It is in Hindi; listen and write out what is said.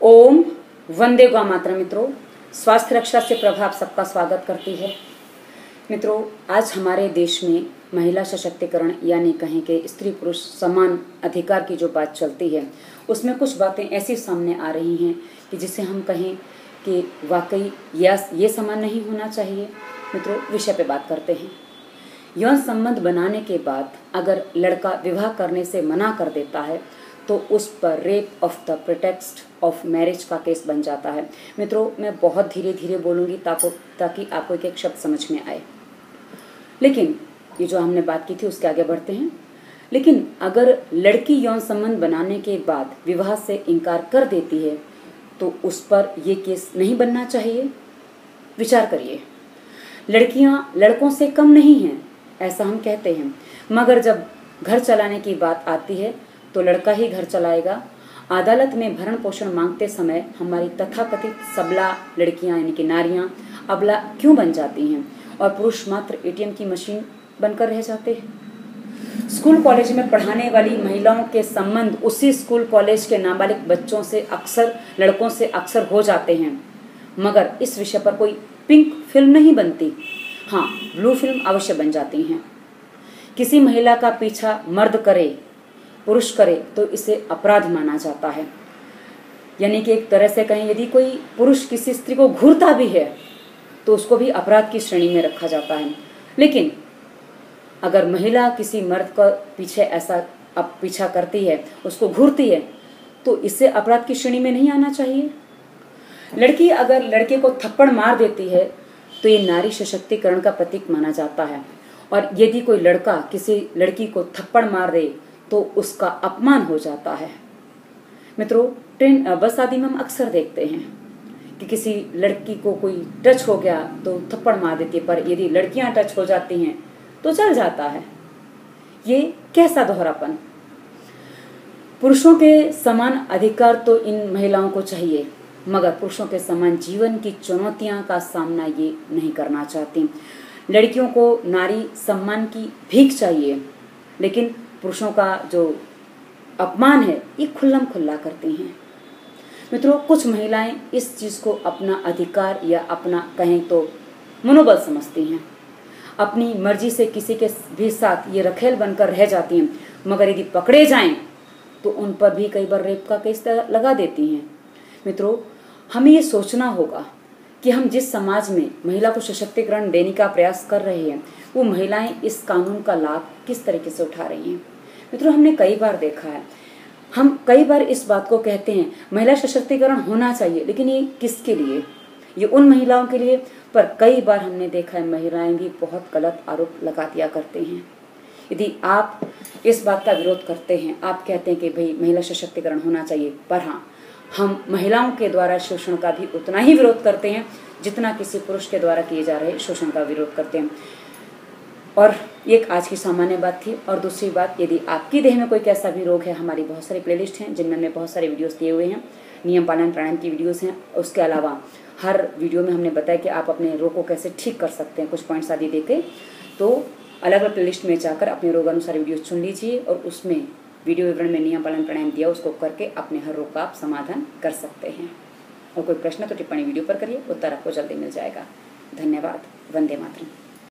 ओम वंदे गौ मातरम। मित्रों, स्वास्थ्य रक्षा से प्रभाव सबका स्वागत करती है। मित्रों, आज हमारे देश में महिला सशक्तिकरण यानी कहें कि स्त्री पुरुष समान अधिकार की जो बात चलती है, उसमें कुछ बातें ऐसी सामने आ रही हैं कि जिसे हम कहें कि वाकई ये समान नहीं होना चाहिए। मित्रों, विषय पे बात करते हैं। यौन संबंध बनाने के बाद अगर लड़का विवाह करने से मना कर देता है तो उस पर rape of the pretext of marriage का केस बन जाता है। मित्रों, मैं बहुत धीरे धीरे बोलूँगी ताकि आपको एक एक शब्द समझ में आए। लेकिन ये जो हमने बात की थी उसके आगे बढ़ते हैं। लेकिन अगर लड़की यौन संबंध बनाने के बाद विवाह से इनकार कर देती है तो उस पर ये केस नहीं बनना चाहिए। विचार करिए, लड़कियां लड़कों से कम नहीं हैं ऐसा हम कहते हैं, मगर जब घर चलाने की बात आती है तो लड़का ही घर चलाएगा। अदालत में भरण पोषण मांगते समय हमारी तथाकथित सबला लड़कियां यानी कि नारियां अबला क्यों बन जाती हैं और पुरुष मात्र एटीएम की मशीन बनकर रह जाते हैं। स्कूल कॉलेज में पढ़ाने वाली महिलाओं के संबंध उसी स्कूल कॉलेज के नाबालिग बच्चों से लड़कों से अक्सर हो जाते हैं, मगर इस विषय पर कोई पिंक फिल्म नहीं बनती। हाँ, ब्लू फिल्म अवश्य बन जाती हैं। किसी महिला का पीछा मर्द करे, पुरुष करे तो इसे अपराध माना जाता है। यानी कि एक तरह से कहें, यदि कोई पुरुष किसी स्त्री को घूरता भी है तो उसको भी अपराध की श्रेणी में रखा जाता है। लेकिन अगर महिला किसी मर्द का पीछा करती है, उसको घूरती है, तो इसे अपराध की श्रेणी में नहीं आना चाहिए। लड़की अगर लड़के को थप्पड़ मार देती है तो ये नारी सशक्तिकरण का प्रतीक माना जाता है, और यदि कोई लड़का किसी लड़की को थप्पड़ मार दे तो उसका अपमान हो जाता है। मित्रों, बस आदि में हम अक्सर देखते हैं कि किसी लड़की को कोई टच हो गया तो थप्पड़ मार देती है, पर यदि लड़कियां टच हो जाती हैं तो चल जाता है। ये कैसा दोहरापन। पुरुषों के समान अधिकार तो इन महिलाओं को चाहिए, मगर पुरुषों के समान जीवन की चुनौतियां का सामना ये नहीं करना चाहती। लड़कियों को नारी सम्मान की भीख चाहिए, लेकिन पुरुषों का जो अपमान है ये खुल्लम खुल्ला करती हैं। मित्रों, कुछ महिलाएं इस चीज को अपना अधिकार या अपना कहें तो मनोबल समझती हैं। अपनी मर्जी से किसी के भी साथ ये रखेल बनकर रह जाती हैं, मगर यदि पकड़े जाएं तो उन पर भी कई बार रेप का केस लगा देती हैं। मित्रों, हमें ये सोचना होगा कि हम जिस समाज में महिला को सशक्तिकरण देने का प्रयास कर रहे हैं, वो महिलाएं इस कानून का लाभ किस तरीके से उठा रही हैं। मित्रों, हमने कई बार देखा है, हम कई बार इस बात को कहते हैं महिला सशक्तिकरण होना चाहिए, लेकिन ये किसके लिए? ये उन महिलाओं के लिए। पर कई बार हमने देखा है महिलाएं भी बहुत गलत आरोप लगा दिया करते हैं। यदि आप इस बात का विरोध करते हैं, आप कहते हैं कि भाई महिला सशक्तिकरण होना चाहिए, पर हाँ, हम महिलाओं के द्वारा शोषण का भी उतना ही विरोध करते हैं जितना किसी पुरुष के द्वारा किए जा रहे शोषण का विरोध करते हैं। और एक आज की सामान्य बात थी। और दूसरी बात, यदि आपकी देह में कोई कैसा भी रोग है, हमारी बहुत सारी प्लेलिस्ट हैं जिनमें हमने बहुत सारे वीडियोस दिए हुए हैं। नियम पालन प्राणायाम की वीडियोस हैं। उसके अलावा हर वीडियो में हमने बताया कि आप अपने रोग को कैसे ठीक कर सकते हैं, कुछ पॉइंट्स आदि देके। तो अलग अलग प्लेलिस्ट में जाकर अपने रोग अनुसार वीडियो चुन लीजिए और उसमें वीडियो विवरण में नियम पालन प्राणायाम दिया, उसको करके अपने हर रोग का आप समाधान कर सकते हैं। और कोई प्रश्न तो टिप्पणी वीडियो पर करिए, उत्तर आपको जल्दी मिल जाएगा। धन्यवाद। वंदे मातरम।